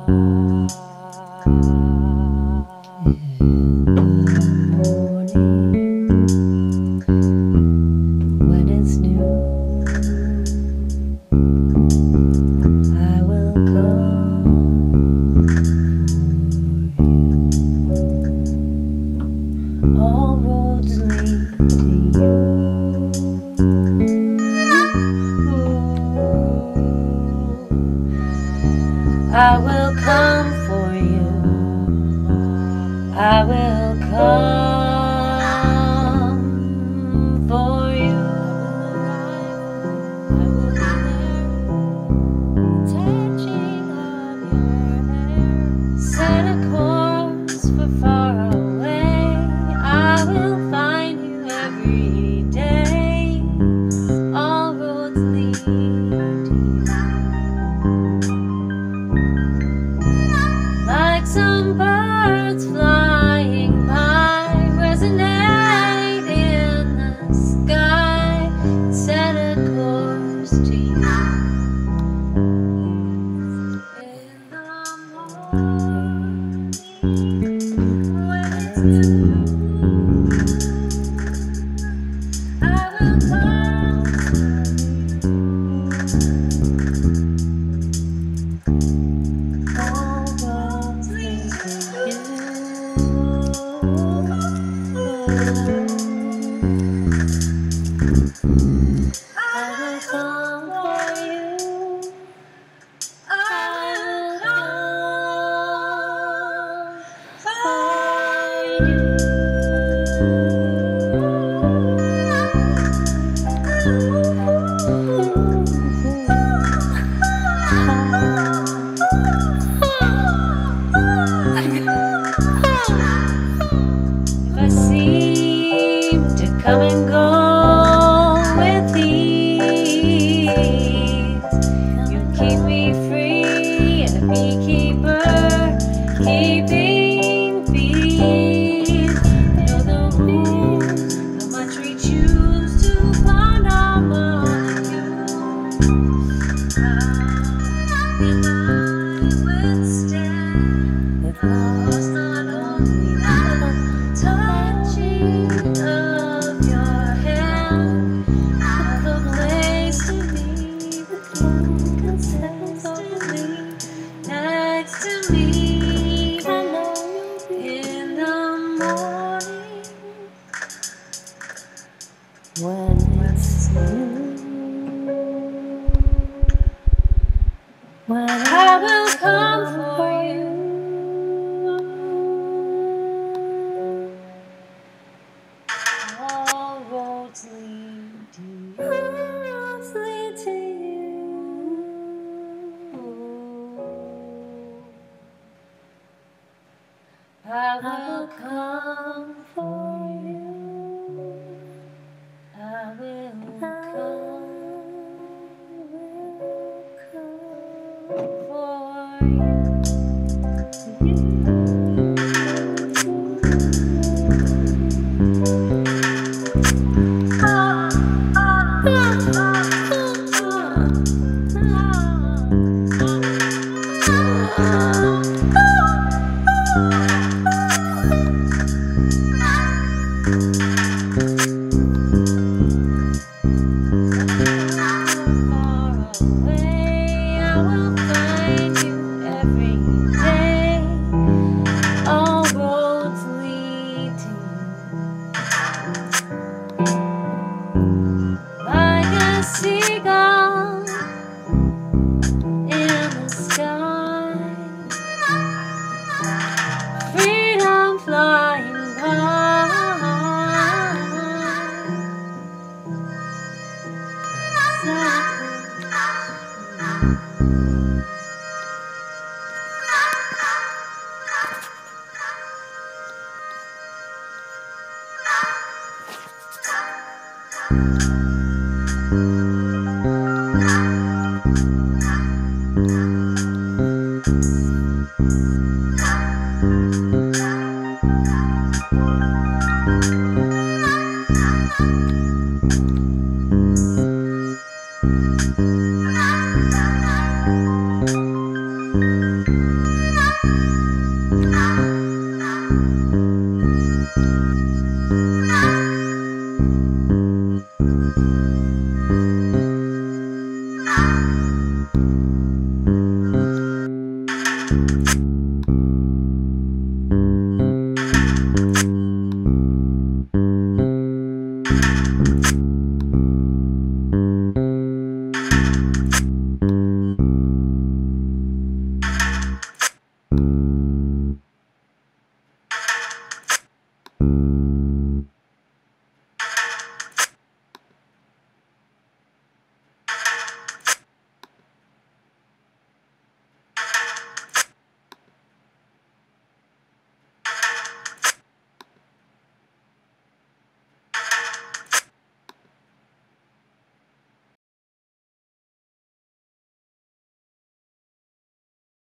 When it's new, I will come for you. All roads lead to you. I will come for you. I will come for you. I will be there, touching of your hair. Set a course for far away. I will find you every day. All roads lead to you. Like some birds flying by, resonate in the sky, set a course to you. In the morning, when it's new, I will come for you. All roads lead to you. I will come for you. I will come for you. If I seem to come and go with ease, you keep me free, a beekeeper, keeping bees. Know the rules, how much we choose to find our molecules. How can I withstand the loss not only the touching of your hand, have a place to be, the constantly next to me. I know you'll be in the morning when it's new. When I will come for you. All roads lead to you. All roads lead to you. I will come for you. I will come for you. Oh,